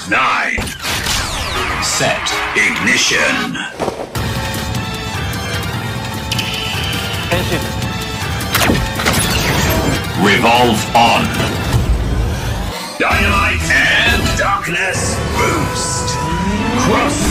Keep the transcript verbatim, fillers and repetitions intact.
Nine. Set. Ignition. Henshin. Revolve on. Dynamite and darkness boost. Cross